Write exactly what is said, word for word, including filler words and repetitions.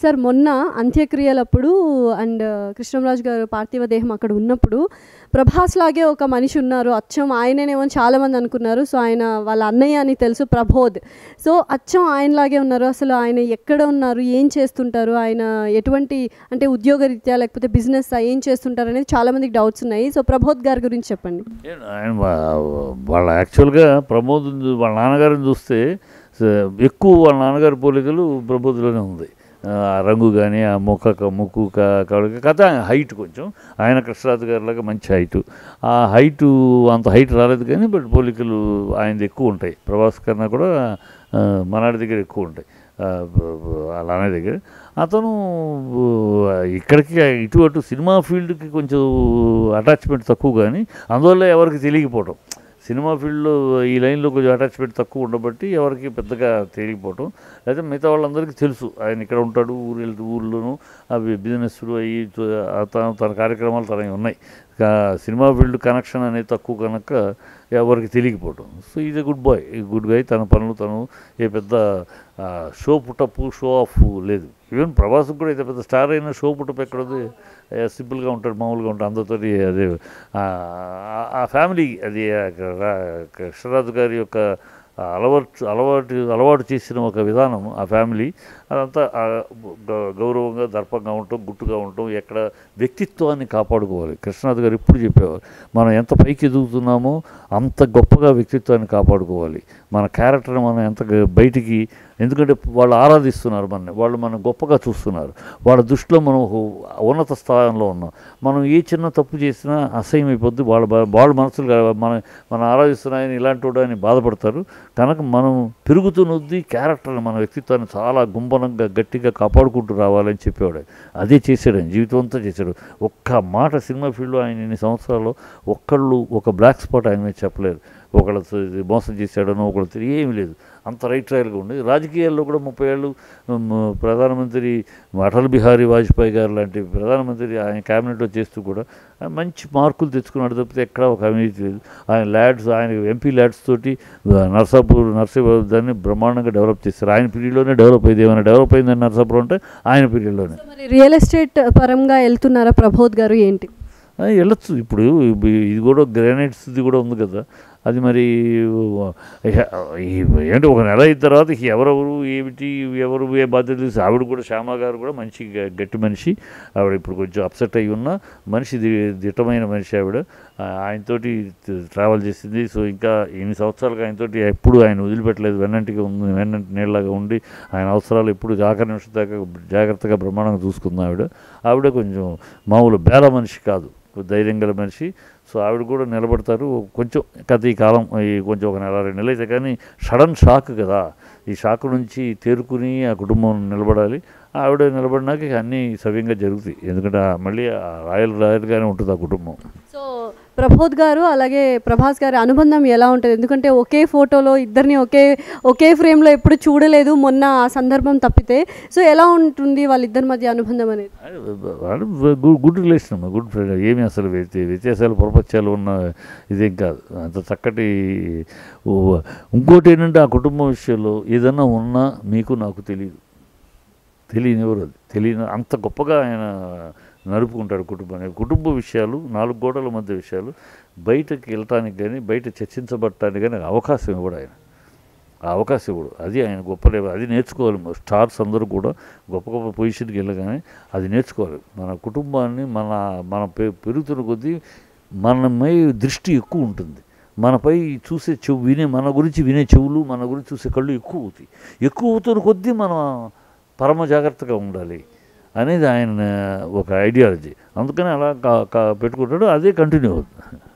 Sir మొన్న అంత్యక్రియలప్పుడు and Krishnamraju గారు పార్థివ దేహం అక్కడ ఉన్నప్పుడు ప్రభాస్ లాగే ఒక మనిషి ఉన్నారు, అచ్చం ఆయననేమో అని చాలామంది అనుకున్నారు. సో ఆయన వాళ్ళ అన్నయ్య అని తెలుసు, ప్రబోధ్. సో అచ్చం ఆయనలాగే ఉన్నారు. అసలు ఆయన ఎక్కడ ఉన్నారు, ఏం చేస్తుంటారు, ఆయన ఎటువంటి అంటే ఉద్యోగరీత్యా లేకపోతే బిజినెస్ ఏం చేస్తుంటారు అనేది చాలామందికి డౌట్స్ ఉన్నాయి. సో ప్రబోధ్ గారి గురించి చెప్పండి. ఆయన వాళ్ళ యాక్చువల్గా ప్రమోద్ వాళ్ళ నాన్నగారిని చూస్తే ఎక్కువ వాళ్ళ నాన్నగారి పోలికలు ప్రబోధ్లోనే ఉంది. రంగు కానీ ఆ ముఖ ముక్కు కవళిక కథ హైట్ కొంచెం ఆయన కృష్ణరాజు గారిలాగా మంచి హైటు. ఆ హైటు అంత హైట్ రాలేదు కానీ బట్ పోలికలు ఆయనది ఎక్కువ ఉంటాయి. ప్రభాస్ కన్నా కూడా మనాడి దగ్గర ఎక్కువ ఉంటాయి, అలానే దగ్గర. అతను ఇక్కడికి ఇటు అటు సినిమా ఫీల్డ్కి కొంచెం అటాచ్మెంట్ తక్కువ, కానీ అందువల్ల ఎవరికి తెలియకపోవటం. సినిమా ఫీల్డ్లో ఈ లైన్లో కొంచెం అటాచ్మెంట్ తక్కువ ఉండబట్టి ఎవరికి పెద్దగా తెలియకపోవటం. అయితే మిగతా వాళ్ళందరికీ తెలుసు ఆయన ఇక్కడ ఉంటాడు, ఊరు వెళ్తూ ఊర్లోనూ అవి బిజినెస్లు అవి తన తన కార్యక్రమాలు తనవి ఉన్నాయి. సినిమా ఫీల్డ్ కనెక్షన్ అనేది తక్కువ కనుక ఎవరికి తెలియకపోవటం. So is a good boy, good guy. తన పనులు తను ఏ పెద్ద షో పుటప్పు షో ఆఫ్ లేదు. ఈవెన్ ప్రభాస్కి కూడా అయితే పెద్ద స్టార్ అయినా షో పుటప్ ఎక్కడది, సింపుల్గా ఉంటాడు, మామూలుగా ఉంటాడు అందరితో. అదే ఆ ఫ్యామిలీ, అది కృష్ణరాజు గారి యొక్క అలవాటు అలవాటు అలవాటు చేసిన ఒక విధానం ఆ ఫ్యామిలీ. అదంతా గౌరవంగా దర్పంగా ఉండటం, గుట్టుగా ఉండటం, ఎక్కడ వ్యక్తిత్వాన్ని కాపాడుకోవాలి. కృష్ణరాజు గారు ఎప్పుడు చెప్పేవారు, మనం ఎంత పైకి ఎదుగుతున్నామో అంత గొప్పగా వ్యక్తిత్వాన్ని కాపాడుకోవాలి. మన క్యారెక్టర్ని మనం ఎంత బయటికి, ఎందుకంటే వాళ్ళు ఆరాధిస్తున్నారు మనని, వాళ్ళు మనం గొప్పగా చూస్తున్నారు, వాళ్ళ దృష్టిలో మనం ఉన్నత స్థానంలో ఉన్నాం. మనం ఏ చిన్న తప్పు చేసినా అసహ్యం అయిపోద్ది. వాళ్ళ వాళ్ళ మనసులు మన మనం ఆరాధిస్తున్నాయని ఇలాంటి వాడని బాధపడతారు. కనుక మనం పెరుగుతున్నది క్యారెక్టర్ని, మన వ్యక్తిత్వాన్ని చాలా గుంభనంగా గట్టిగా కాపాడుకుంటూ రావాలని చెప్పేవాడు. అదే చేశాడు ఆయన, జీవితం అంతా చేశాడు. ఒక్క మాట సినిమా ఫీల్డ్లో ఆయన ఇన్ని సంవత్సరాల్లో ఒక్కళ్ళు ఒక బ్లాక్ స్పాట్ ఆయన మీద చెప్పలేరు. ఒకళ్ళు మోసం చేశాడనో ఒకళ్ళు తెలియ ఏమీ లేదు, అంత రైట్ రాయల్గా ఉండేది. రాజకీయాల్లో కూడా ముప్పై ఏళ్ళు ప్రధానమంత్రి అటల్ బిహారీ వాజ్పేయి గారు లాంటి ప్రధానమంత్రి ఆయన క్యాబినెట్లో చేస్తూ కూడా మంచి మార్కులు తెచ్చుకున్నాడు తప్పితే ఎక్కడ ఒక అవినీతి లేదు. ఆయన ల్యాడ్స్, ఆయన ఎంపీ ల్యాడ్స్ తోటి నర్సాపూర్ నర్సాపూర్ దాన్ని బ్రహ్మాండంగా డెవలప్ చేస్తారు. ఆయన పీరియడ్లోనే డెవలప్ అయ్యింది. ఏమైనా డెవలప్ అయిందని నర్సాపూర్ అంటే ఆయన పీరియడ్లోనే. రియల్ ఎస్టేట్ పరంగా వెళ్తున్నారా ప్రబోధ్ గారు, ఏంటి? వెళ్ళొచ్చు. ఇప్పుడు ఇది కూడా గ్రానైట్స్ది కూడా ఉంది కదా, అది మరి ఏంటి ఒక నెల అయిన తర్వాత ఎవరెవరు ఏమిటి ఎవరు ఏ బాధ్యత తెలిసి. ఆవిడ కూడా శ్యామ గారు కూడా మంచి గట్టి మనిషి. ఆవిడ ఇప్పుడు కొంచెం అప్సెట్ అయ్యి ఉన్న మనిషి, దిట్టమైన మనిషి ఆవిడ. ఆయనతోటి ట్రావెల్ చేసింది. సో ఇంకా ఎన్ని సంవత్సరాలుగా ఆయనతోటి ఎప్పుడు ఆయన వదిలిపెట్టలేదు, వెన్నంటిగా ఉంది, వెన్నంటి నీళ్ళలాగా ఉండి ఆయన అవసరాలు ఎప్పుడు ఆఖరి నిమిషం దాకా జాగ్రత్తగా బ్రహ్మాండంగా చూసుకుంది ఆవిడ. ఆవిడ కొంచెం మామూలు బేల మనిషి కాదు, ధైర్యం గల మనిషి. సో ఆవిడ కూడా నిలబడతారు. కొంచెం కథ ఈ కాలం ఈ కొంచెం ఒక నెల రెండు నెలలు అయితే కానీ సడన్ షాక్ కదా, ఈ షాక్ నుంచి తేరుకుని ఆ కుటుంబం నిలబడాలి. ఆవిడ నిలబడినాక అన్నీ సవ్యంగా జరుగుతాయి. ఎందుకంటే మళ్ళీ రాయల్ రాయల్గానే ఉంటుంది ఆ కుటుంబం. సో ప్రబోధ్ గారు అలాగే ప్రభాస్ గారి అనుబంధం ఎలా ఉంటుంది? ఎందుకంటే ఒకే ఫోటోలో ఇద్దరిని ఒకే ఒకే ఫ్రేమ్లో ఎప్పుడు చూడలేదు, మొన్న ఆ సందర్భం తప్పితే. సో ఎలా ఉంటుంది వాళ్ళిద్దరి మధ్య అనుబంధం అనేది? గుడ్ రిలేషన్ అమ్మా, గుడ్ ఫ్రెండ్. ఏమి అసలు వ్యత్యాసాలు ప్రపంచాలు ఉన్న ఇదేం కాదు, అంత చక్కటి. ఇంకోటి ఏంటంటే ఆ కుటుంబం విషయంలో ఏదన్నా ఉన్నా మీకు నాకు తెలియదు, తెలియని ఎవరు అది తెలియని అంత గొప్పగా ఆయన నడుపుకుంటాడు కుటుంబాన్ని. కుటుంబ విషయాలు, నాలుగు గోడల మధ్య విషయాలు బయటకు వెళ్ళటానికి కానీ బయట చర్చించబడటానికి కానీ అవకాశం ఇవ్వడు ఆయన. ఆ అవకాశం ఇవ్వడు, అది ఆయన గొప్ప లేవు. అది నేర్చుకోవాలి. స్టార్స్ అందరూ కూడా గొప్ప గొప్ప పొజిషన్కి వెళ్ళగానే అది నేర్చుకోవాలి. మన కుటుంబాన్ని మన మన పెరుగుతున్న కొద్దీ మనమై దృష్టి ఎక్కువ ఉంటుంది. మనపై చూసే చెవు వినే మన గురించి వినే చెవులు, మన గురించి చూసే కళ్ళు ఎక్కువ అవుతాయి. ఎక్కువ అవుతున్న కొద్దీ మనం పరమ జాగ్రత్తగా ఉండాలి అనేది ఆయన ఒక ఐడియాలజీ. అందుకని అలా పెట్టుకుంటాడు, అదే కంటిన్యూ అవుతుంది.